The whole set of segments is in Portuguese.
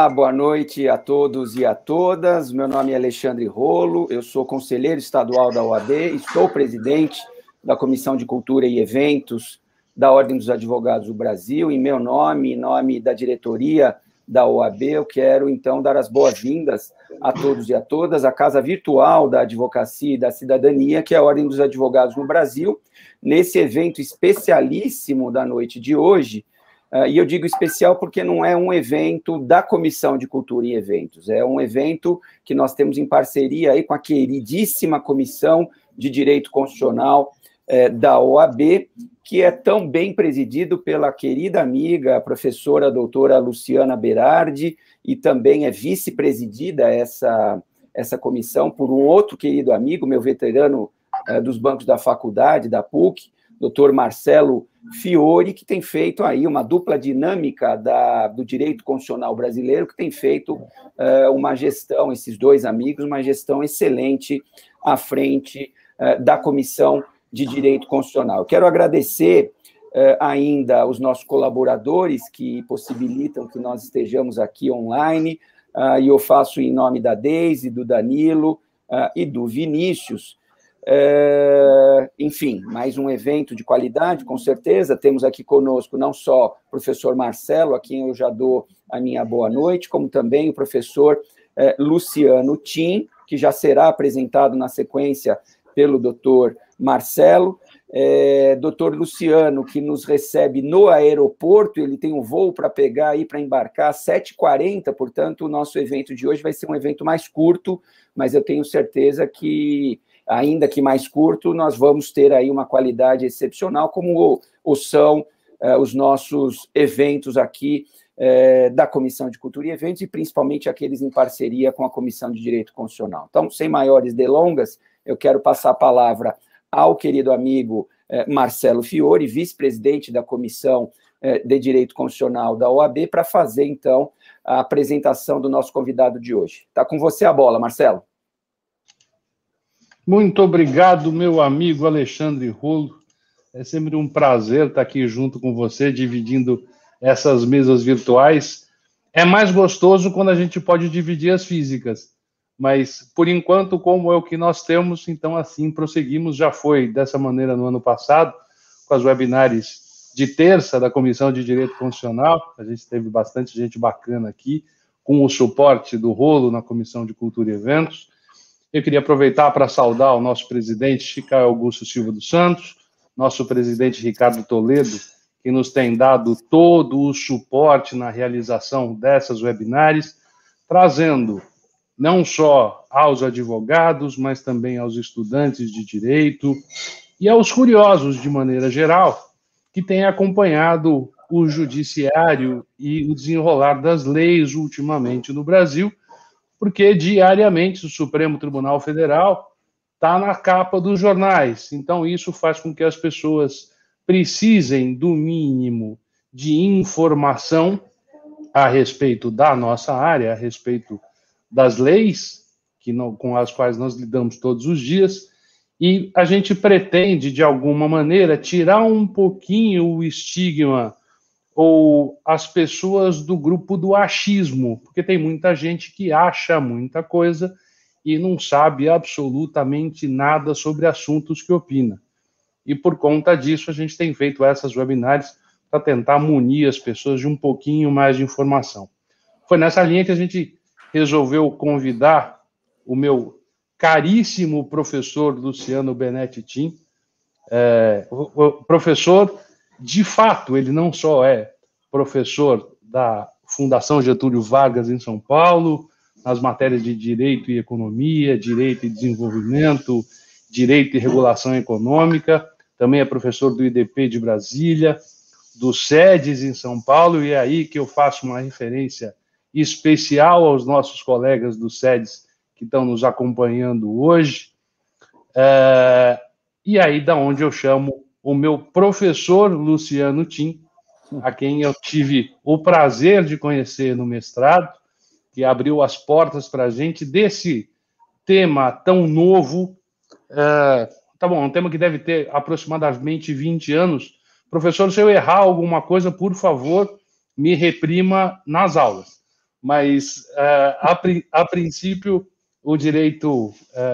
boa noite a todos e a todas. Meu nome é Alexandre Rolo, eu sou conselheiro estadual da OAB, estou presidente da Comissão de Cultura e Eventos da Ordem dos Advogados do Brasil. Em meu nome, em nome da diretoria da OAB, eu quero, então, dar as boas-vindas a todos e a todas à Casa Virtual da Advocacia e da Cidadania, que é a Ordem dos Advogados no Brasil, nesse evento especialíssimo da noite de hoje. E eu digo especial porque não é um evento da Comissão de Cultura e Eventos, é um evento que nós temos em parceria aí com a queridíssima Comissão de Direito Constitucional da OAB, que é tão bem presidido pela querida amiga, a professora doutora Luciana Berardi, e também é vice-presidida essa comissão por um outro querido amigo, meu veterano dos bancos da faculdade, da PUC, doutor Marcelo Fiore, que tem feito aí uma dupla dinâmica do direito constitucional brasileiro, que tem feito uma gestão, esses dois amigos, uma gestão excelente à frente da Comissão de Direito Constitucional. Quero agradecer ainda os nossos colaboradores que possibilitam que nós estejamos aqui online, e eu faço em nome da Deise, do Danilo e do Vinícius. Enfim, mais um evento de qualidade, com certeza. Temos aqui conosco não só o professor Marcelo, a quem eu já dou a minha boa noite, como também o professor Luciano Tim, que já será apresentado na sequência pelo doutor Marcelo. Doutor Luciano, que nos recebe no aeroporto, ele tem um voo para pegar aí, para embarcar às 7h40, portanto, o nosso evento de hoje vai ser um evento mais curto, mas eu tenho certeza que, ainda que mais curto, nós vamos ter aí uma qualidade excepcional, como são os nossos eventos aqui da Comissão de Cultura e Eventos, e principalmente aqueles em parceria com a Comissão de Direito Constitucional. Então, sem maiores delongas, eu quero passar a palavra ao querido amigo Marcelo Fiore, vice-presidente da Comissão de Direito Constitucional da OAB, para fazer, então, a apresentação do nosso convidado de hoje. Está com você a bola, Marcelo. Muito obrigado, meu amigo Alexandre Rolo. É sempre um prazer estar aqui junto com você, dividindo essas mesas virtuais. É mais gostoso quando a gente pode dividir as físicas, mas, por enquanto, como é o que nós temos, então, assim, prosseguimos. Já foi dessa maneira no ano passado, com as webinars de terça da Comissão de Direito Constitucional. A gente teve bastante gente bacana aqui, com o suporte do Rolo na Comissão de Cultura e Eventos. Eu queria aproveitar para saudar o nosso presidente, Chicaio Augusto Silva dos Santos, nosso presidente Ricardo Toledo, que nos tem dado todo o suporte na realização dessas webinars, trazendo não só aos advogados, mas também aos estudantes de direito e aos curiosos, de maneira geral, que têm acompanhado o judiciário e o desenrolar das leis ultimamente no Brasil, porque diariamente o Supremo Tribunal Federal está na capa dos jornais. Então, isso faz com que as pessoas precisem do mínimo de informação a respeito da nossa área, a respeito das leis com as quais nós lidamos todos os dias, e a gente pretende, de alguma maneira, tirar um pouquinho o estigma ou as pessoas do grupo do achismo, porque tem muita gente que acha muita coisa e não sabe absolutamente nada sobre assuntos que opina. E por conta disso a gente tem feito essas webinars para tentar munir as pessoas de um pouquinho mais de informação. Foi nessa linha que a gente resolveu convidar o meu caríssimo professor Luciano Benetti Tim. O professor, de fato, ele não só é professor da Fundação Getúlio Vargas em São Paulo, nas matérias de Direito e Economia, Direito e Desenvolvimento, Direito e Regulação Econômica, também é professor do IDP de Brasília, do SEDES em São Paulo, e é aí que eu faço uma referência especial aos nossos colegas do SEDES que estão nos acompanhando hoje. E aí da onde eu chamo o meu professor Luciano Tim, a quem eu tive o prazer de conhecer no mestrado, que abriu as portas para a gente desse tema tão novo. Tá bom, um tema que deve ter aproximadamente 20 anos. Professor, se eu errar alguma coisa, por favor, me reprima nas aulas. mas, a princípio, o direito,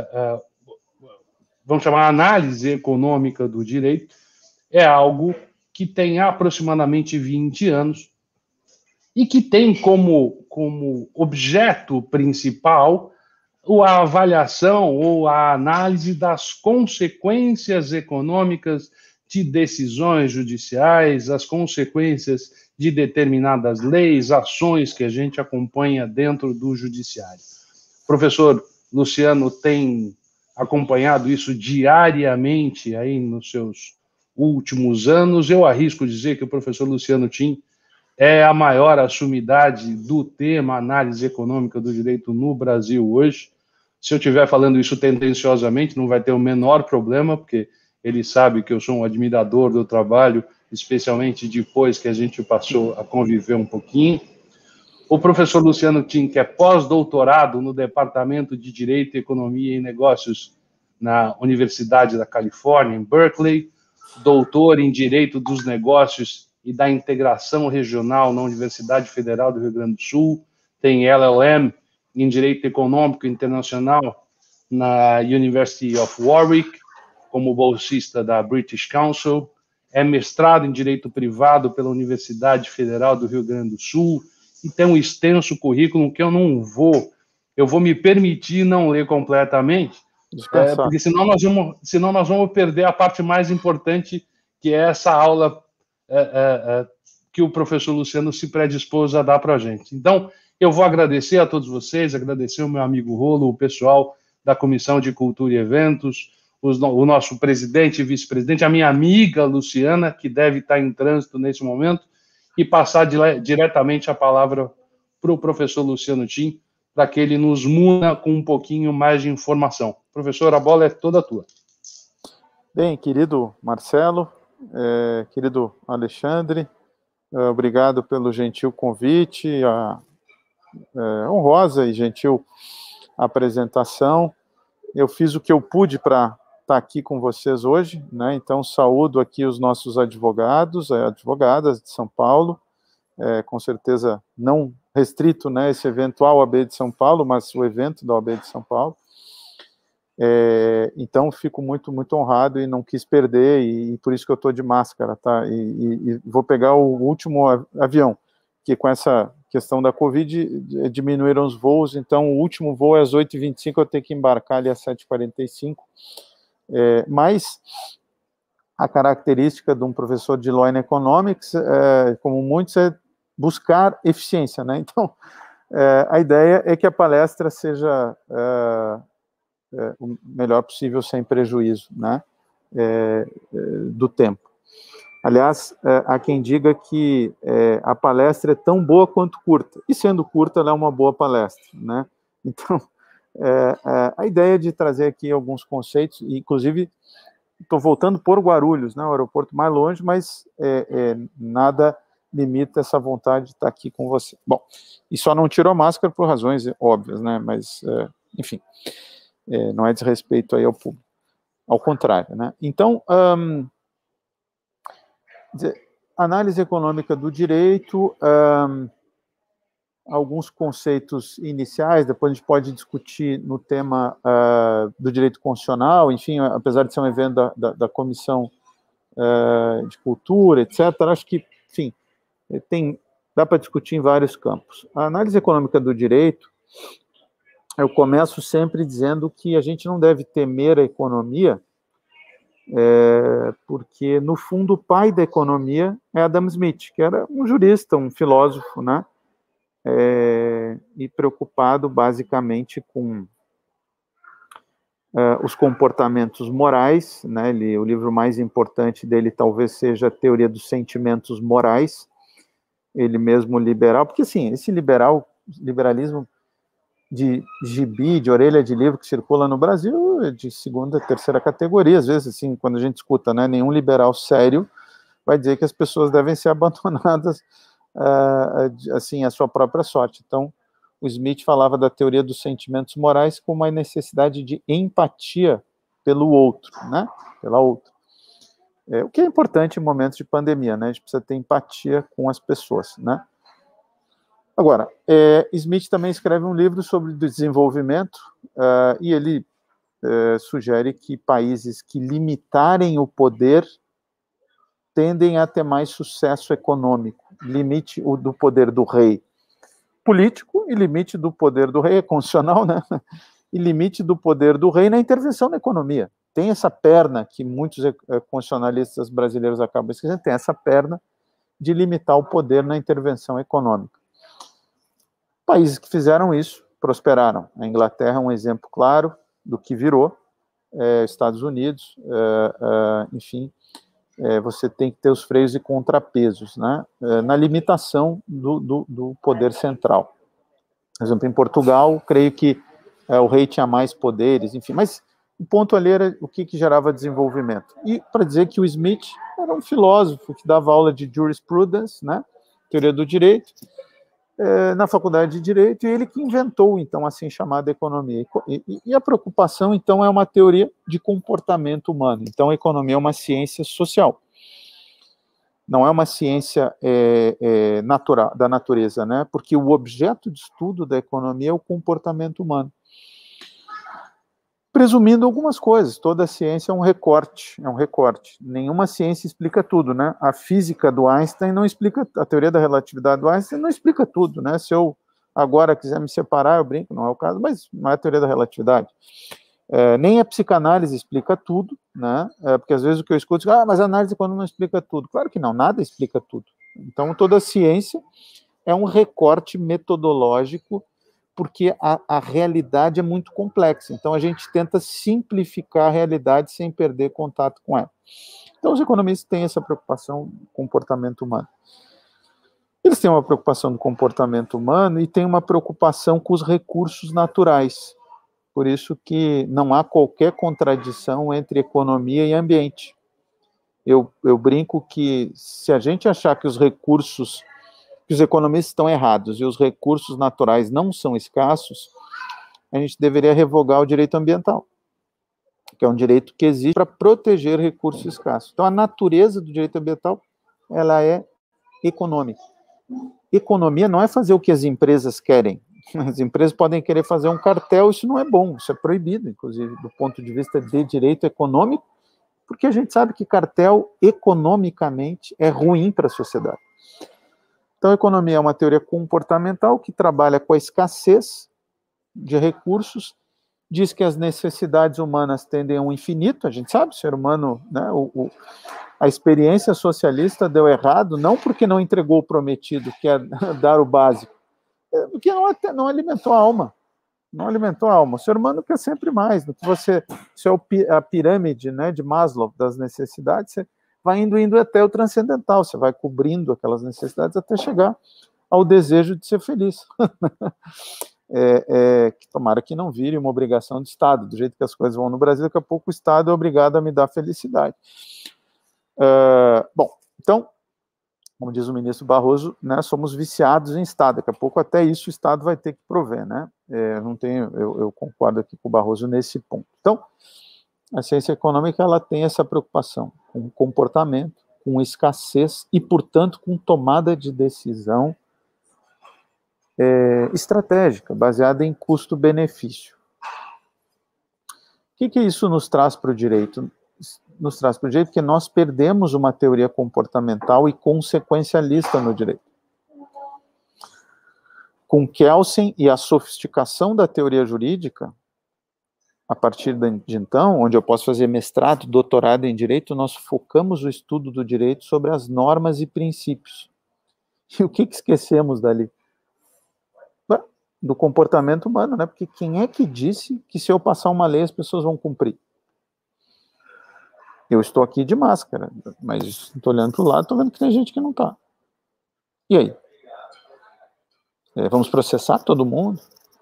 vamos chamar a análise econômica do direito, é algo que tem aproximadamente 20 anos e que tem como objeto principal a avaliação ou a análise das consequências econômicas de decisões judiciais, as consequências de determinadas leis, ações que a gente acompanha dentro do judiciário. O professor Luciano tem acompanhado isso diariamente aí nos seus últimos anos. Eu arrisco dizer que o professor Luciano Tim é a maior sumidade do tema análise econômica do direito no Brasil hoje. Se eu estiver falando isso tendenciosamente, não vai ter o menor problema, porque ele sabe que eu sou um admirador do trabalho, especialmente depois que a gente passou a conviver um pouquinho. O professor Luciano Tim, que é pós-doutorado no Departamento de Direito, Economia e Negócios na Universidade da Califórnia, em Berkeley, doutor em Direito dos Negócios e da Integração Regional na Universidade Federal do Rio Grande do Sul, tem LLM em Direito Econômico Internacional na University of Warwick, como bolsista da British Council, é mestrado em Direito Privado pela Universidade Federal do Rio Grande do Sul, e tem um extenso currículo que eu vou me permitir não ler completamente, porque senão nós vamos perder a parte mais importante, que é essa aula que o professor Luciano se predispôs a dar para a gente. Então, eu vou agradecer a todos vocês, agradecer o meu amigo Rolo, o pessoal da Comissão de Cultura e Eventos, o nosso presidente e vice-presidente, a minha amiga Luciana, que deve estar em trânsito nesse momento, e passar diretamente a palavra para o professor Luciano Tim, para que ele nos muna com um pouquinho mais de informação. Professor, a bola é toda tua. Bem, querido Marcelo, querido Alexandre, obrigado pelo gentil convite, a honrosa e gentil apresentação. Eu fiz o que eu pude para estar aqui com vocês hoje, né? Então saúdo aqui os nossos advogados, advogadas de São Paulo, com certeza não restrito, né, esse evento à OAB de São Paulo, mas o evento da OAB de São Paulo. Então fico muito, muito honrado e não quis perder, e por isso que eu estou de máscara, tá? E vou pegar o último avião, que com essa questão da Covid diminuíram os voos, então o último voo é às 8h25, eu tenho que embarcar ali às 7h45, mas a característica de um professor de Law and Economics, como muitos, é buscar eficiência, né? Então, a ideia é que a palestra seja o melhor possível, sem prejuízo, né, do tempo. Aliás, há quem diga que a palestra é tão boa quanto curta, e sendo curta, ela é uma boa palestra, né? Então, a ideia de trazer aqui alguns conceitos, inclusive, estou voltando por Guarulhos, né, o aeroporto mais longe, mas nada limita essa vontade de estar aqui com você. Bom, e só não tirou a máscara por razões óbvias, né, mas, enfim, não é desrespeito aí ao público, ao contrário, né. Então, análise econômica do direito, alguns conceitos iniciais, depois a gente pode discutir no tema do direito constitucional, enfim, apesar de ser um evento da Comissão de Cultura, etc., acho que, enfim, dá para discutir em vários campos. A análise econômica do direito, eu começo sempre dizendo que a gente não deve temer a economia, porque, no fundo, o pai da economia é Adam Smith, que era um jurista, um filósofo, né, e preocupado, basicamente, com os comportamentos morais, né, o livro mais importante dele talvez seja a Teoria dos Sentimentos Morais, ele mesmo liberal, porque, assim, esse liberalismo de gibi, de orelha de livro que circula no Brasil, é de segunda, terceira categoria, às vezes, assim, quando a gente escuta, né, nenhum liberal sério vai dizer que as pessoas devem ser abandonadas, assim, à sua própria sorte. Então, o Smith falava da teoria dos sentimentos morais como uma necessidade de empatia pelo outro, né, pela outra. O que é importante em momentos de pandemia, né, a gente precisa ter empatia com as pessoas, né. Agora, Smith também escreve um livro sobre desenvolvimento, e ele sugere que países que limitarem o poder tendem a ter mais sucesso econômico. Limite do poder do rei político e limite do poder do rei constitucional, né? E limite do poder do rei na intervenção na economia. Tem essa perna que muitos constitucionalistas brasileiros acabam esquecendo, tem essa perna de limitar o poder na intervenção econômica. Países que fizeram isso prosperaram. A Inglaterra é um exemplo claro do que virou, Estados Unidos, enfim, você tem que ter os freios e contrapesos, né, na limitação do poder central. Por exemplo, em Portugal, creio que o rei tinha mais poderes, enfim, mas o ponto ali era o que gerava desenvolvimento. E para dizer que o Smith era um filósofo que dava aula de jurisprudence, né, teoria do direito, na faculdade de Direito, e ele que inventou, então, assim chamada economia. E a preocupação, então, é uma teoria de comportamento humano. Então, a economia é uma ciência social. Não é uma ciência natural, da natureza, né? Porque o objeto de estudo da economia é o comportamento humano. Presumindo algumas coisas, toda ciência é um recorte. Nenhuma ciência explica tudo, né? A física do Einstein não explica, a teoria da relatividade do Einstein não explica tudo, né? Se eu agora quiser me separar, eu brinco, não é o caso, mas não é a teoria da relatividade. Nem a psicanálise explica tudo, né? Porque às vezes o que eu escuto é, mas a análise econômica não explica tudo. Claro que não, nada explica tudo. Então, toda ciência é um recorte metodológico, porque a realidade é muito complexa. Então, a gente tenta simplificar a realidade sem perder contato com ela. Então, os economistas têm essa preocupação com o comportamento humano. Eles têm uma preocupação do comportamento humano e têm uma preocupação com os recursos naturais. Por isso que não há qualquer contradição entre economia e ambiente. Eu brinco que se a gente achar que os economistas estão errados e os recursos naturais não são escassos, a gente deveria revogar o direito ambiental, que é um direito que existe para proteger recursos escassos. Então, a natureza do direito ambiental, ela é econômica. Economia não é fazer o que as empresas querem. As empresas podem querer fazer um cartel, isso não é bom, isso é proibido, inclusive, do ponto de vista de direito econômico, porque a gente sabe que cartel, economicamente, é ruim para a sociedade. Então, a economia é uma teoria comportamental que trabalha com a escassez de recursos, diz que as necessidades humanas tendem ao infinito, a gente sabe, o ser humano, né, a experiência socialista deu errado, não porque não entregou o prometido, que é dar o básico, porque não alimentou a alma. Não alimentou a alma. O ser humano quer sempre mais. Se é a pirâmide, né, de Maslow das necessidades, você vai indo até o transcendental, você vai cobrindo aquelas necessidades até chegar ao desejo de ser feliz. Que tomara que não vire uma obrigação do Estado, do jeito que as coisas vão no Brasil, daqui a pouco o Estado é obrigado a me dar felicidade. Bom, então, como diz o ministro Barroso, né, somos viciados em Estado, daqui a pouco até isso o Estado vai ter que prover, né? Eu concordo aqui com o Barroso nesse ponto. Então, a ciência econômica, ela tem essa preocupação com comportamento, com escassez e, portanto, com tomada de decisão estratégica, baseada em custo-benefício. O que isso nos traz para o direito? Nos traz para o direito que nós perdemos uma teoria comportamental e consequencialista no direito. Com Kelsen e a sofisticação da teoria jurídica, a partir de então, onde eu posso fazer mestrado, doutorado em direito, nós focamos o estudo do direito sobre as normas e princípios. E o que esquecemos dali? Do comportamento humano, né? Porque quem é que disse que se eu passar uma lei as pessoas vão cumprir? Eu estou aqui de máscara, mas estou olhando para o lado, estou vendo que tem gente que não está. E aí? Vamos processar todo mundo?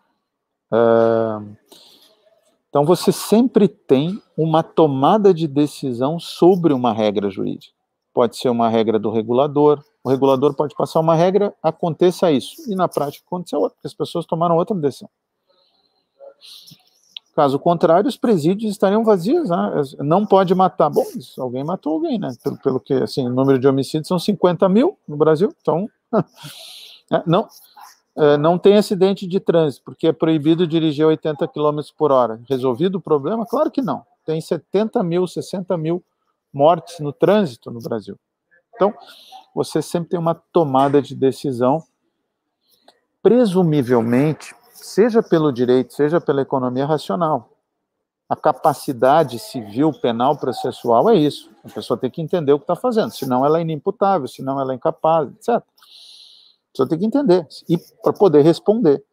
Então, você sempre tem uma tomada de decisão sobre uma regra jurídica. Pode ser uma regra do regulador, o regulador pode passar uma regra, aconteça isso, e na prática aconteceu outra, porque as pessoas tomaram outra decisão. Caso contrário, os presídios estariam vazios, né? Não pode matar. Bom, alguém matou alguém, né? Pelo que, assim, o número de homicídios são 50 mil no Brasil, então, não. não tem acidente de trânsito, porque é proibido dirigir a 80 km por hora. Resolvido o problema? Claro que não. Tem 70 mil, 60 mil mortes no trânsito no Brasil. Então, você sempre tem uma tomada de decisão, presumivelmente, seja pelo direito, seja pela economia racional. A capacidade civil, penal, processual é isso. A pessoa tem que entender o que está fazendo, senão ela é inimputável, senão ela é incapaz, etc. A pessoa tem que entender, e para poder responder.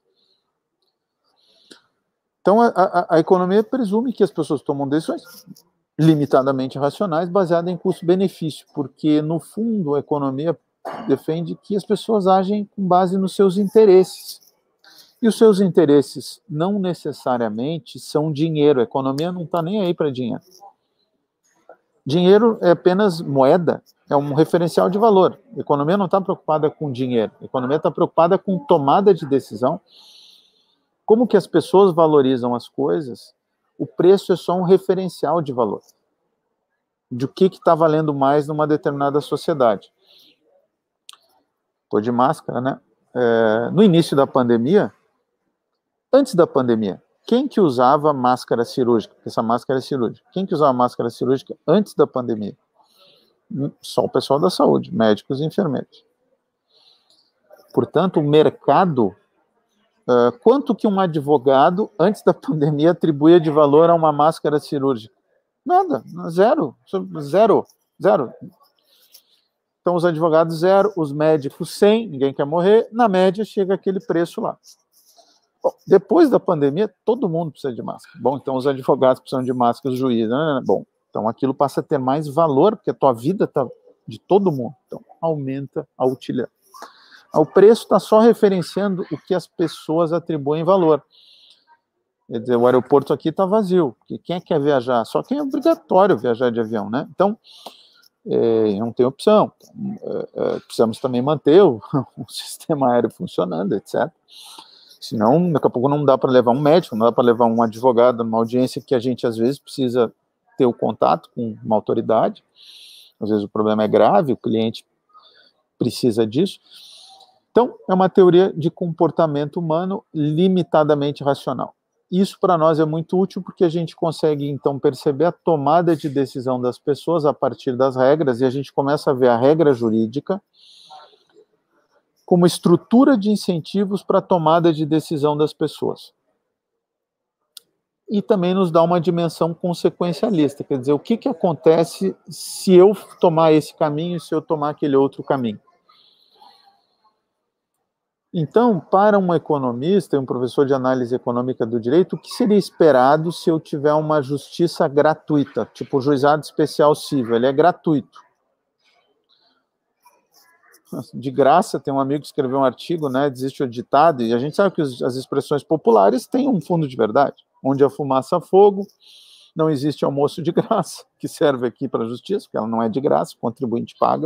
Então, a economia presume que as pessoas tomam decisões limitadamente racionais, baseadas em custo-benefício, porque, no fundo, a economia defende que as pessoas agem com base nos seus interesses. E os seus interesses não necessariamente são dinheiro. A economia não está nem aí para dinheiro. Dinheiro é apenas moeda, é um referencial de valor. A economia não está preocupada com dinheiro. A economia está preocupada com tomada de decisão. Como que as pessoas valorizam as coisas, o preço é só um referencial de valor. De o que está valendo mais numa determinada sociedade. Estou de máscara, né? No início da pandemia, antes da pandemia, quem que usava máscara cirúrgica? Porque essa máscara é cirúrgica. Quem que usava máscara cirúrgica antes da pandemia? Só o pessoal da saúde, médicos e enfermeiros. Portanto, o mercado, quanto que um advogado, antes da pandemia, atribuía de valor a uma máscara cirúrgica? Nada, zero. Então, os advogados, 0, os médicos, 100, ninguém quer morrer, na média chega aquele preço lá. Bom, depois da pandemia, todo mundo precisa de máscara. Bom, então os advogados precisam de máscara, os juízes, né? Bom, então aquilo passa a ter mais valor, porque a tua vida está de todo mundo. Então, aumenta a utilidade. O preço está só referenciando o que as pessoas atribuem valor. Quer dizer, o aeroporto aqui está vazio, porque quem é que quer viajar? Só quem é obrigatório viajar de avião, né? Então, não tem opção. Precisamos também manter o sistema aéreo funcionando, etc. Senão, daqui a pouco não dá para levar um médico, não dá para levar um advogado numa audiência que a gente, às vezes, precisa ter o contato com uma autoridade. Às vezes o problema é grave, o cliente precisa disso. Então, é uma teoria de comportamento humano limitadamente racional. Isso, para nós, é muito útil porque a gente consegue, então, perceber a tomada de decisão das pessoas a partir das regras, e a gente começa a ver a regra jurídica como estrutura de incentivos para a tomada de decisão das pessoas. E também nos dá uma dimensão consequencialista, quer dizer, o que acontece se eu tomar esse caminho e se eu tomar aquele outro caminho. Então, para um economista e um professor de análise econômica do direito, o que seria esperado se eu tiver uma justiça gratuita, tipo o juizado especial civil, ele é gratuito. De graça, tem um amigo que escreveu um artigo, né, desiste o ditado, e a gente sabe que as expressões populares têm um fundo de verdade. Onde a fumaça há fogo, não existe almoço de graça, que serve aqui para a justiça, porque ela não é de graça, o contribuinte paga.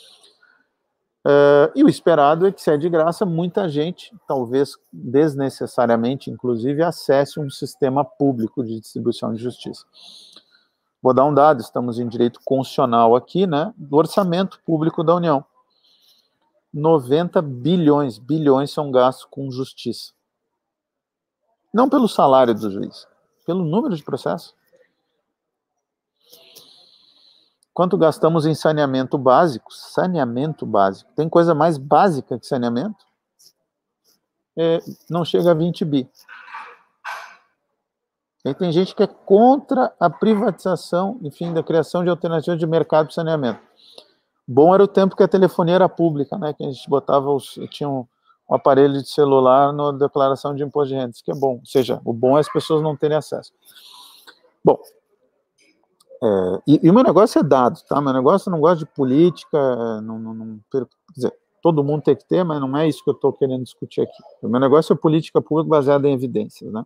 E o esperado é que, se é de graça, muita gente, talvez desnecessariamente, inclusive, acesse um sistema público de distribuição de justiça. Vou dar um dado, estamos em direito constitucional aqui, né, do orçamento público da União. 90 bilhões são gastos com justiça. Não pelo salário do juiz, pelo número de processos. Quanto gastamos em saneamento básico? Saneamento básico. Tem coisa mais básica que saneamento? Não chega a 20 bi. E tem gente que é contra a privatização, enfim, da criação de alternativas de mercado de saneamento. Bom era o tempo que a telefonia era pública, né? Que a gente botava, tinha um aparelho de celular na declaração de imposto de renda, isso que é bom. Ou seja, o bom é as pessoas não terem acesso. Bom, e o meu negócio é dados, tá? Meu negócio, eu não gosto de política, quer dizer, todo mundo tem que ter, mas não é isso que eu estou querendo discutir aqui. O meu negócio é política pública baseada em evidências, né?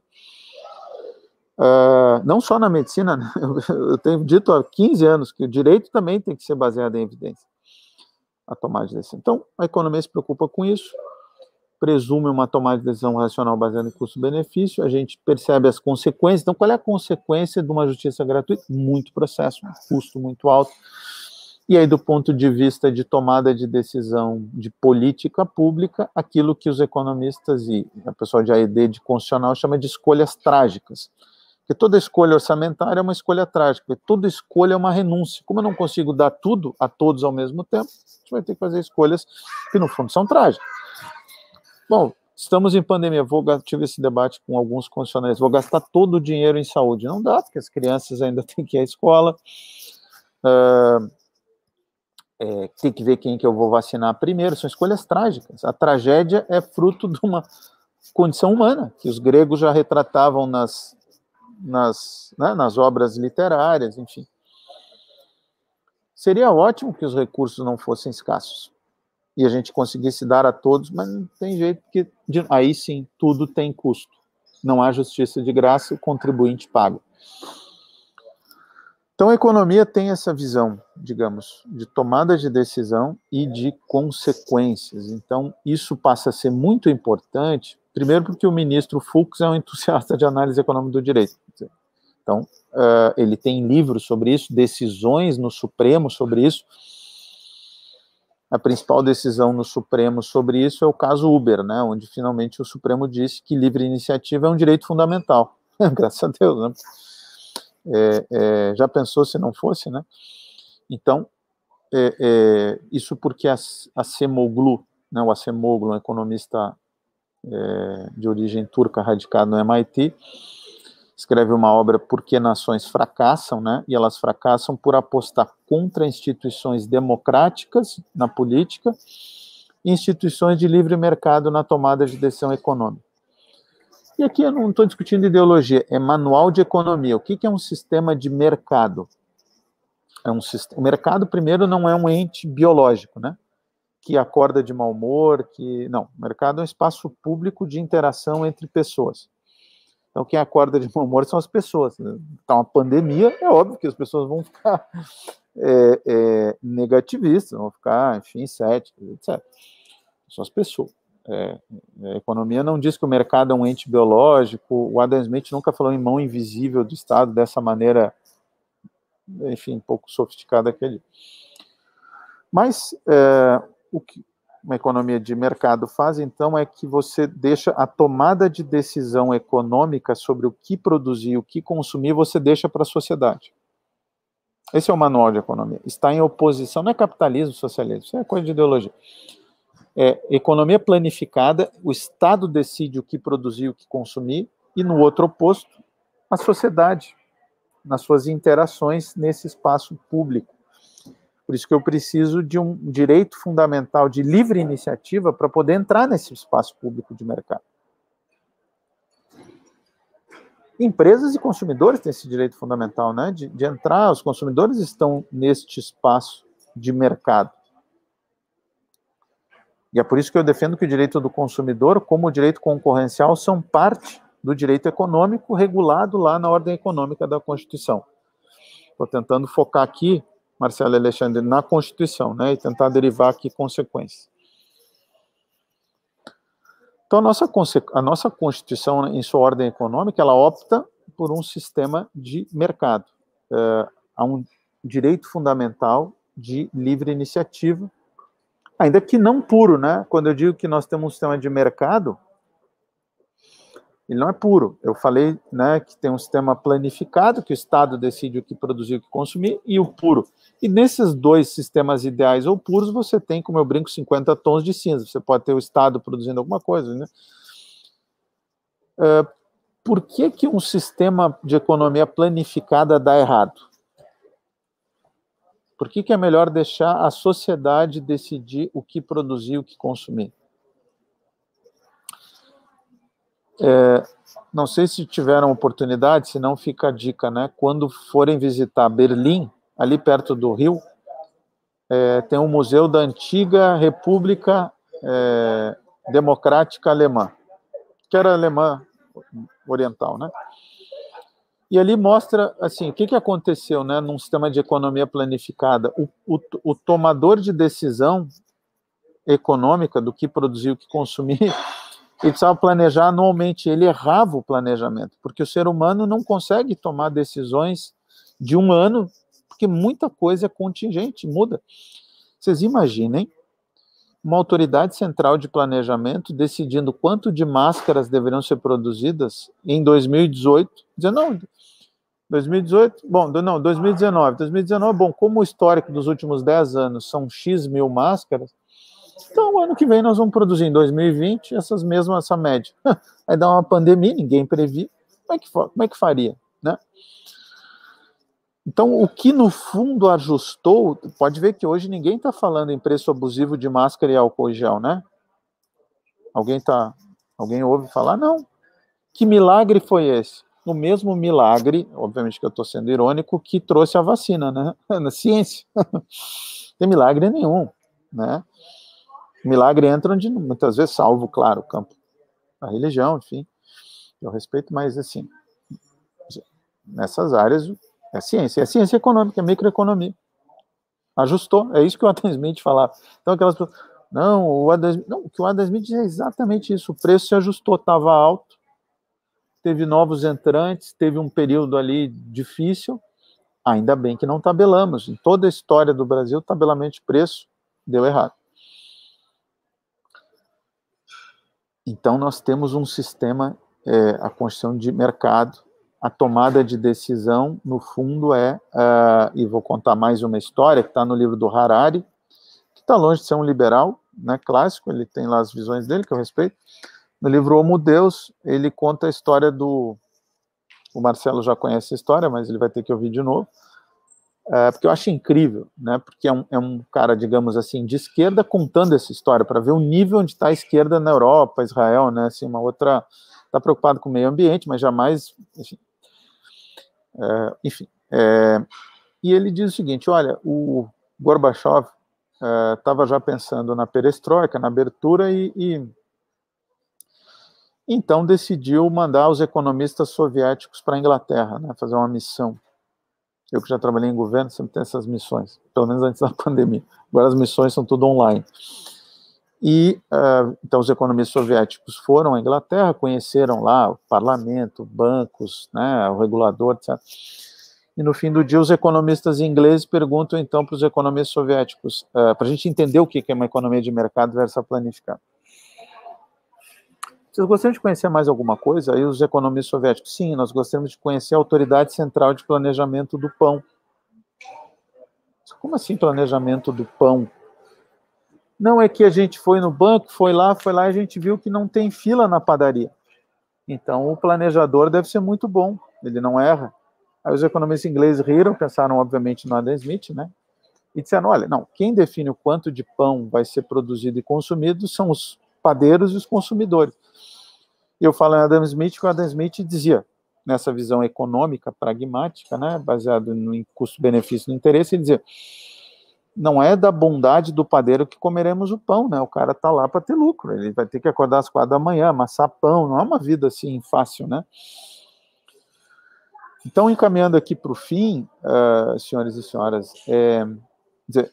Não só na medicina, né? Eu tenho dito há 15 anos que o direito também tem que ser baseado em evidência, a tomada de decisão. Então, a economia se preocupa com isso, presume uma tomada de decisão racional baseada em custo-benefício, a gente percebe as consequências. Então, qual é a consequência de uma justiça gratuita? Muito processo, um custo muito alto, E aí, do ponto de vista de tomada de decisão de política pública, aquilo que os economistas e a pessoa de AED de constitucional chama de escolhas trágicas. Porque toda escolha orçamentária é uma escolha trágica, toda escolha é uma renúncia. Como eu não consigo dar tudo a todos ao mesmo tempo, a gente vai ter que fazer escolhas que, no fundo, são trágicas. Bom, estamos em pandemia, tive esse debate com alguns constitucionalistas, vou gastar todo o dinheiro em saúde. Não dá, porque as crianças ainda têm que ir à escola, tem que ver quem que eu vou vacinar primeiro, são escolhas trágicas. A tragédia é fruto de uma condição humana, que os gregos já retratavam nas obras literárias, enfim. Seria ótimo que os recursos não fossem escassos e a gente conseguisse dar a todos, mas não tem jeito, que aí sim, tudo tem custo. Não há justiça de graça, o contribuinte paga. Então, a economia tem essa visão, digamos, de tomada de decisão e de consequências. Então, isso passa a ser muito importante, primeiro porque o ministro Fux é um entusiasta de análise econômica do direito. Então, ele tem livros sobre isso, decisões no Supremo sobre isso. A principal decisão no Supremo sobre isso é o caso Uber, né, onde finalmente o Supremo disse que livre iniciativa é um direito fundamental. Graças a Deus, né? Já pensou se não fosse, né? Então, isso porque a Acemoglu, né, o Acemoglu, um economista de origem turca radicado no MIT, escreve uma obra Por que Nações Fracassam, né? E elas fracassam por apostar contra instituições democráticas na política e instituições de livre mercado na tomada de decisão econômica. E aqui eu não estou discutindo ideologia, é manual de economia. O que é um sistema de mercado? O mercado, primeiro, não é um ente biológico, né? Que acorda de mau humor, não. O mercado é um espaço público de interação entre pessoas. Então, quem acorda de mau humor são as pessoas. Está uma pandemia, é óbvio que as pessoas vão ficar negativistas, vão ficar, enfim, céticas, etc. São as pessoas. A economia não diz que o mercado é um ente biológico, o Adam Smith nunca falou em mão invisível do Estado dessa maneira, enfim, um pouco sofisticada que ele. Mas o que uma economia de mercado faz, então, é que você deixa a tomada de decisão econômica sobre o que produzir, o que consumir, você deixa para a sociedade. Esse é o manual de economia. Está em oposição, não é capitalismo, socialismo, isso é coisa de ideologia. Economia planificada, o Estado decide o que produzir e o que consumir, e no outro oposto, a sociedade, nas suas interações nesse espaço público. Por isso que eu preciso de um direito fundamental de livre iniciativa para poder entrar nesse espaço público de mercado. Empresas e consumidores têm esse direito fundamental, né, de entrar, os consumidores estão neste espaço de mercado. E é por isso que eu defendo que o direito do consumidor, como o direito concorrencial, são parte do direito econômico regulado lá na ordem econômica da Constituição. Estou tentando focar aqui, Marcelo e Alexandre, na Constituição, né, e tentar derivar aqui consequências. Então, a nossa Constituição, em sua ordem econômica, ela opta por um sistema de mercado. Há um direito fundamental de livre iniciativa, ainda que não puro, né? Quando eu digo que nós temos um sistema de mercado, ele não é puro. Eu falei, né, que tem um sistema planificado, que o Estado decide o que produzir e o que consumir, e o puro. E nesses dois sistemas ideais ou puros, você tem, como eu brinco, 50 tons de cinza. Você pode ter o Estado produzindo alguma coisa, né? Por que um sistema de economia planificada dá errado? Por que é melhor deixar a sociedade decidir o que produzir e o que consumir? Não sei se tiveram oportunidade, se não fica a dica, né? Quando forem visitar Berlim, ali perto do Rio, tem um museu da antiga República Democrática Alemã, que era alemã oriental, né? E ali mostra, assim, o que aconteceu, né, num sistema de economia planificada. O tomador de decisão econômica do que produzir, o que consumir, ele precisava planejar anualmente, ele errava o planejamento, porque o ser humano não consegue tomar decisões de um ano, porque muita coisa é contingente, muda. Vocês imaginem uma autoridade central de planejamento decidindo quanto de máscaras deveriam ser produzidas em 2018, dizendo, não, 2018, bom, não, 2019, bom, como o histórico dos últimos 10 anos são X mil máscaras, então ano que vem nós vamos produzir em 2020 essa média. Aí dá uma pandemia, ninguém previu, como é que faria, né? Então, o que no fundo ajustou, pode ver que hoje ninguém está falando em preço abusivo de máscara e álcool gel, né? Alguém ouve falar? Não. Que milagre foi esse? O mesmo milagre, obviamente que eu estou sendo irônico, que trouxe a vacina, né? Na ciência. Não tem milagre nenhum, né? Milagre entra onde, muitas vezes, salvo, claro, o campo da religião, enfim, eu respeito, mas, assim, nessas áreas, é ciência econômica, é microeconomia. Ajustou, é isso que o Adam Smith falava. Então, aquelas pessoas, o que o Adam Smith diz é exatamente isso, o preço se ajustou, estava alto, teve novos entrantes, teve um período ali difícil, ainda bem que não tabelamos. Em toda a história do Brasil, tabelamento de preço deu errado. Então, nós temos um sistema, a construção de mercado, a tomada de decisão, no fundo, e vou contar mais uma história, que está no livro do Harari, que está longe de ser um liberal, né, clássico, ele tem lá as visões dele, que eu respeito. No livro Homo Deus, ele conta a história o Marcelo já conhece a história, mas ele vai ter que ouvir de novo, porque eu acho incrível, né, porque é um cara, digamos assim, de esquerda contando essa história, para ver o nível onde está a esquerda na Europa, Israel, né, assim, uma outra, está preocupado com o meio ambiente, mas jamais, enfim, e ele diz o seguinte, olha, o Gorbachev estava já pensando na perestroika, na abertura, e então decidiu mandar os economistas soviéticos para a Inglaterra, né, fazer uma missão. Eu que já trabalhei em governo, sempre tem essas missões, pelo menos antes da pandemia. Agora as missões são tudo online. E, então, os economistas soviéticos foram à Inglaterra, conheceram lá o parlamento, bancos, né, o regulador, etc. E, no fim do dia, os economistas ingleses perguntam, então, para os economistas soviéticos, para a gente entender o que é uma economia de mercado versus a planificada. Vocês gostariam de conhecer mais alguma coisa? Aí os economistas soviéticos, sim, nós gostaríamos de conhecer a Autoridade Central de Planejamento do Pão. Como assim planejamento do pão? Não, é que a gente foi no banco, foi lá e a gente viu que não tem fila na padaria. Então, o planejador deve ser muito bom, ele não erra. Aí os economistas ingleses riram, pensaram, obviamente, no Adam Smith, né? E disseram, olha, não, quem define o quanto de pão vai ser produzido e consumido são os padeiros e os consumidores. E eu falo em Adam Smith, que o Adam Smith dizia, nessa visão econômica, pragmática, né, baseado no custo-benefício, no interesse, ele dizia, não é da bondade do padeiro que comeremos o pão, né, o cara está lá para ter lucro, ele vai ter que acordar às 4 da manhã, amassar pão, não é uma vida assim fácil, né. Então, encaminhando aqui para o fim, senhores e senhoras, dizer,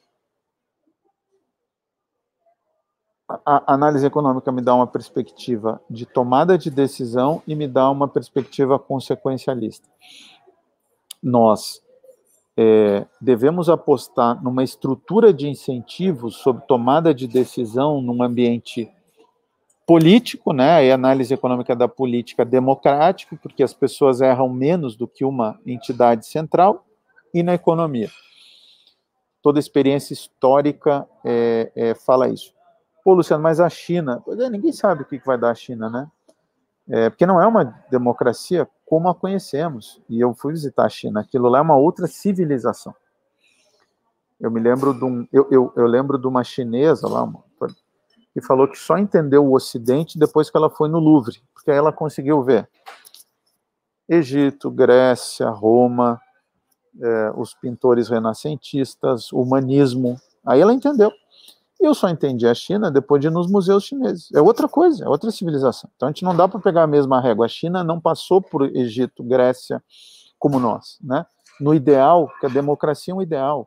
a análise econômica me dá uma perspectiva de tomada de decisão e me dá uma perspectiva consequencialista. Nós devemos apostar numa estrutura de incentivos sobre tomada de decisão num ambiente político, né? A análise econômica da política democrática, porque as pessoas erram menos do que uma entidade central, e na economia. Toda experiência histórica fala isso. Pô, Luciano, mas a China, ninguém sabe o que vai dar a China, né? Porque não é uma democracia como a conhecemos. E eu fui visitar a China, aquilo lá é uma outra civilização. Eu me lembro eu lembro de uma chinesa lá, que falou que só entendeu o Ocidente depois que ela foi no Louvre, porque aí ela conseguiu ver Egito, Grécia, Roma, os pintores renascentistas, o humanismo. Aí ela entendeu. Eu só entendi a China depois de ir nos museus chineses. É outra coisa, é outra civilização. Então a gente não dá para pegar a mesma régua. A China não passou por Egito, Grécia, como nós, né? No ideal, que a democracia é um ideal,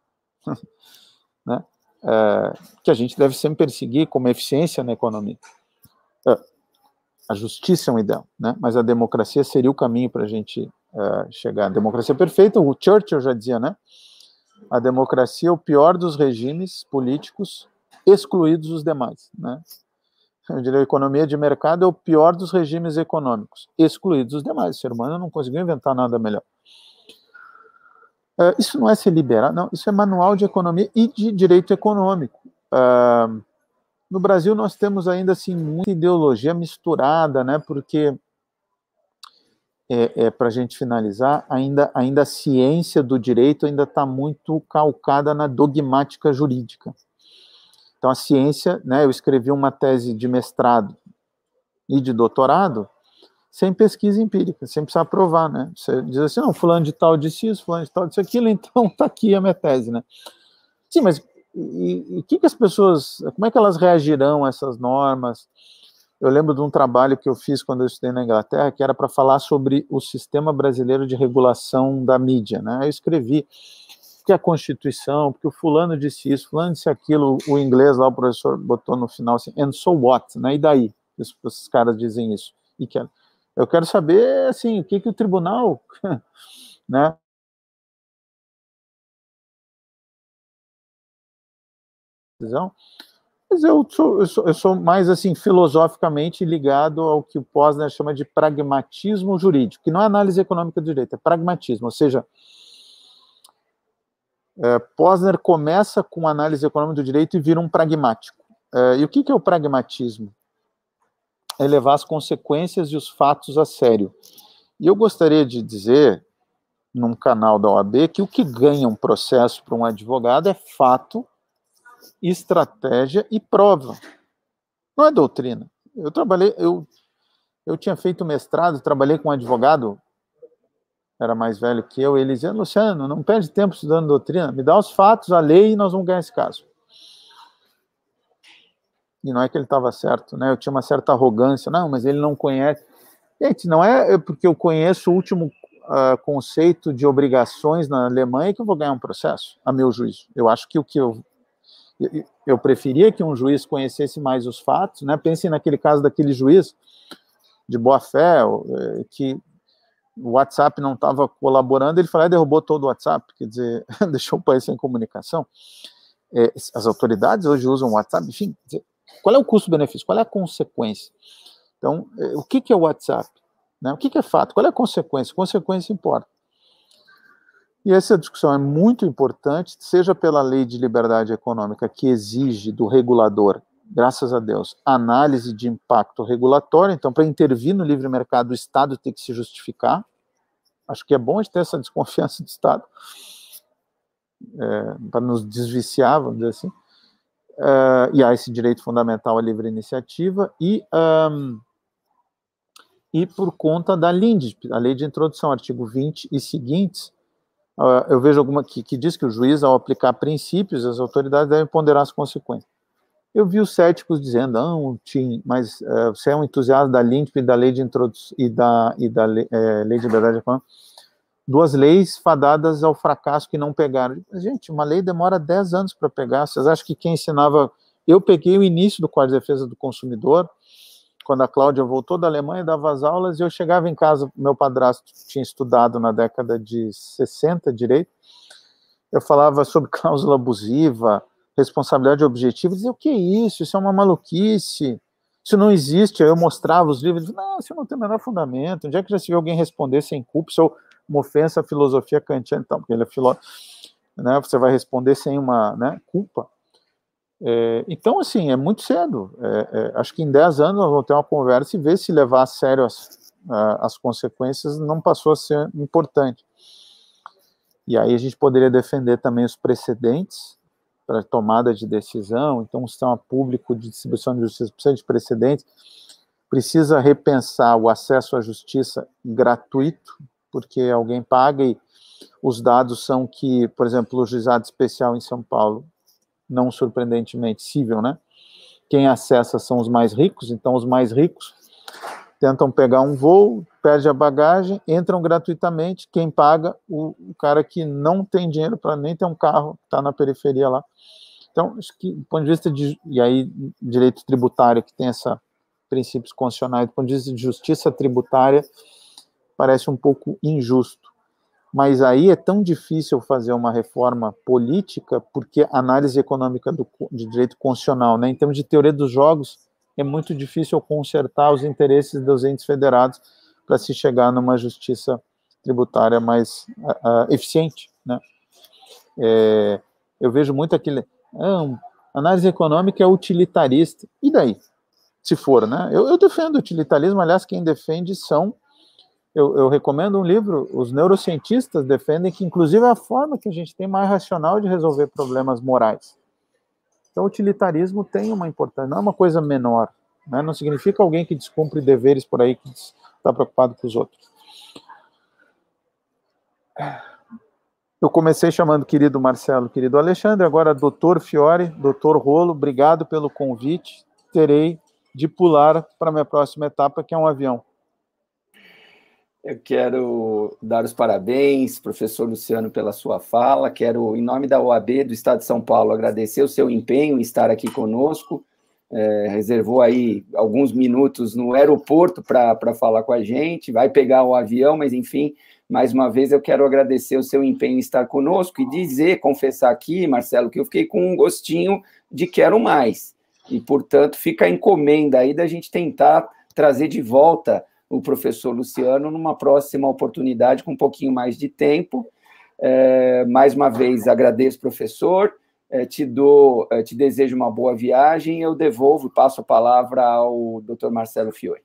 né? Que a gente deve sempre perseguir como eficiência na economia. A justiça é um ideal, né? Mas a democracia seria o caminho para a gente chegar à democracia perfeita. O Churchill já dizia, né? A democracia é o pior dos regimes políticos, excluídos os demais, né? Eu diria, a economia de mercado é o pior dos regimes econômicos, excluídos os demais. O ser humano não conseguiu inventar nada melhor. Isso não é ser liberal, não. Isso é manual de economia e de direito econômico. No Brasil, nós temos ainda assim muita ideologia misturada, né? Porque, para a gente finalizar, ainda a ciência do direito ainda está muito calcada na dogmática jurídica. Então, a ciência, né? Eu escrevi uma tese de mestrado e de doutorado sem pesquisa empírica, sem precisar provar, né? Você diz assim, não, fulano de tal disse isso, fulano de tal disse aquilo, então está aqui a minha tese, né? Sim, mas e que as pessoas, como é que elas reagirão a essas normas? Eu lembro de um trabalho que eu fiz quando eu estudei na Inglaterra, que era para falar sobre o sistema brasileiro de regulação da mídia, né? Eu escrevi porque a Constituição, porque o fulano disse isso, fulano disse aquilo, o inglês lá, o professor botou no final assim, and so what, né? E daí? Esses caras dizem isso. E eu quero saber, assim, o que o tribunal, né? Mas eu sou mais, assim, filosoficamente ligado ao que o Posner chama de pragmatismo jurídico, que não é análise econômica do direito, é pragmatismo, ou seja, Posner começa com análise econômica do direito e vira um pragmático. E o que é o pragmatismo? É levar as consequências e os fatos a sério. E eu gostaria de dizer, num canal da OAB, que o que ganha um processo para um advogado é fato, estratégia e prova. Não é doutrina. Eu tinha feito mestrado, trabalhei com um advogado, era mais velho que eu, e ele dizia, Luciano, não perde tempo estudando doutrina, me dá os fatos, a lei, e nós vamos ganhar esse caso. E não é que ele estava certo, né? Eu tinha uma certa arrogância, não, mas ele não conhece. Gente, não é porque eu conheço o último conceito de obrigações na Alemanha que eu vou ganhar um processo, a meu juízo. Eu acho que eu preferia que um juiz conhecesse mais os fatos, né? Pensem naquele caso daquele juiz de boa-fé, que o WhatsApp não estava colaborando, ele falou, derrubou todo o WhatsApp, quer dizer, deixou o país sem comunicação. As autoridades hoje usam o WhatsApp, enfim, qual é o custo-benefício? Qual é a consequência? Então, o que é o WhatsApp? Né? O que é fato? Qual é a consequência? Consequência importa. E essa discussão é muito importante, seja pela lei de liberdade econômica, que exige do regulador, graças a Deus, análise de impacto regulatório. Então, para intervir no livre mercado, o Estado tem que se justificar. Acho que é bom a gente ter essa desconfiança do Estado, para nos desviciar, vamos dizer assim. E há esse direito fundamental à livre iniciativa, e por conta da LINDSP, a Lei de Introdução, artigo 20 e seguintes, eu vejo alguma que diz que o juiz, ao aplicar princípios, as autoridades devem ponderar as consequências. Eu vi os céticos dizendo, não, Tim, mas você é um entusiasta da LINDSP, da Lei de Introdução e da Lei de Liberdade Econômica, duas leis fadadas ao fracasso que não pegaram. Gente, uma lei demora 10 anos para pegar. Vocês acham que quem ensinava... Eu peguei o início do Código de Defesa do Consumidor, quando a Cláudia voltou da Alemanha, dava as aulas, e eu chegava em casa, meu padrasto tinha estudado na década de 60, direito, eu falava sobre cláusula abusiva, responsabilidade objetiva, dizia, o que é isso? Isso é uma maluquice, isso não existe. Aí eu mostrava os livros, não, isso não tem o menor fundamento, onde é que já se viu alguém responder sem culpa? Isso é uma ofensa à filosofia kantiana, então, porque ele é filósofo, né? Você vai responder sem uma, né, culpa. Então, assim, é muito cedo. Acho que em 10 anos nós vamos ter uma conversa e ver se levar a sério as consequências não passou a ser importante. E aí a gente poderia defender também os precedentes para tomada de decisão. Então, o sistema público de distribuição de justiça precisa de precedentes, precisa repensar o acesso à justiça gratuito, porque alguém paga e os dados são que, por exemplo, o juizado especial em São Paulo, não surpreendentemente cível, né? Quem acessa são os mais ricos, então os mais ricos tentam pegar um voo, perde a bagagem, entram gratuitamente, quem paga, o cara que não tem dinheiro para nem ter um carro, está na periferia lá. Então, acho que, do ponto de vista de, e aí, direito tributário, que tem essa princípios constitucionais, do ponto de vista de justiça tributária, parece um pouco injusto. Mas aí é tão difícil fazer uma reforma política, porque a análise econômica de direito constitucional, né, em termos de teoria dos jogos, é muito difícil consertar os interesses dos entes federados para se chegar numa justiça tributária mais eficiente, né? Eu vejo muito aquele... análise econômica é utilitarista. E daí? Se for, né? Eu defendo o utilitarismo, aliás, quem defende são... Eu recomendo um livro, os neurocientistas defendem que, inclusive, é a forma que a gente tem mais racional de resolver problemas morais. Então, o utilitarismo tem uma importância, não é uma coisa menor, né? Não significa alguém que descumpre deveres por aí, que está preocupado com os outros. Eu comecei chamando querido Marcelo, querido Alexandre, agora doutor Fiore, doutor Rolo, obrigado pelo convite, terei de pular para a minha próxima etapa, que é um avião. Eu quero dar os parabéns, professor Luciano, pela sua fala. Quero, em nome da OAB do Estado de São Paulo, agradecer o seu empenho em estar aqui conosco. Reservou aí alguns minutos no aeroporto para falar com a gente. Vai pegar o avião, mas, enfim, mais uma vez eu quero agradecer o seu empenho em estar conosco e confessar aqui, Marcelo, que eu fiquei com um gostinho de quero mais. E, portanto, fica a encomenda aí da gente tentar trazer de volta o professor Luciano numa próxima oportunidade com um pouquinho mais de tempo. Mais uma vez, agradeço, professor, te desejo uma boa viagem, eu passo a palavra ao Dr. Marcelo Fiore.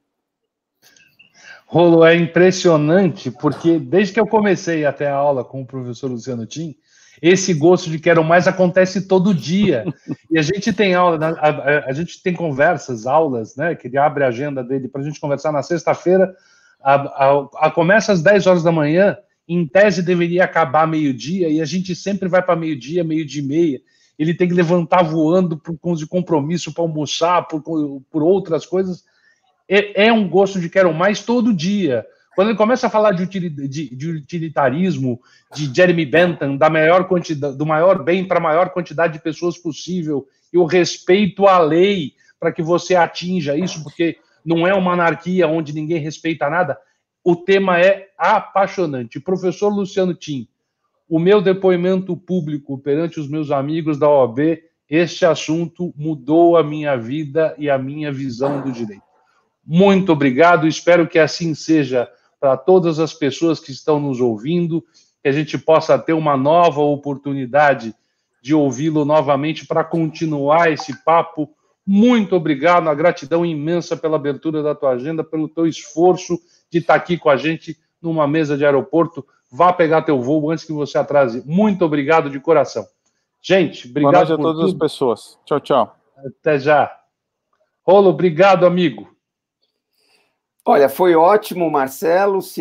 Rolo, é impressionante, porque desde que eu comecei até a aula com o professor Luciano Tim, esse gosto de quero mais acontece todo dia. E a gente tem aula, a gente tem conversas, aulas, né, que ele abre a agenda dele para a gente conversar na sexta-feira, começa às 10 horas da manhã, em tese deveria acabar meio-dia, e a gente sempre vai para meio-dia, meio-dia e meia. Ele tem que levantar voando por conta de compromisso para almoçar, por outras coisas. É um gosto de quero mais todo dia. Quando ele começa a falar de utilitarismo, de Jeremy Bentham, do maior bem para a maior quantidade de pessoas possível, e o respeito à lei para que você atinja isso, porque não é uma anarquia onde ninguém respeita nada, o tema é apaixonante. Professor Luciano Tim, o meu depoimento público perante os meus amigos da OAB, este assunto mudou a minha vida e a minha visão do direito. Muito obrigado, espero que assim seja para todas as pessoas que estão nos ouvindo, que a gente possa ter uma nova oportunidade de ouvi-lo novamente para continuar esse papo. Muito obrigado, a gratidão imensa pela abertura da tua agenda, pelo teu esforço de estar aqui com a gente numa mesa de aeroporto. Vá pegar teu voo antes que você atrase. Muito obrigado de coração. Gente, obrigado. Boa noite a todas as pessoas. Tchau, tchau. Até já. Rolo, obrigado, amigo. Olha, foi ótimo, Marcelo.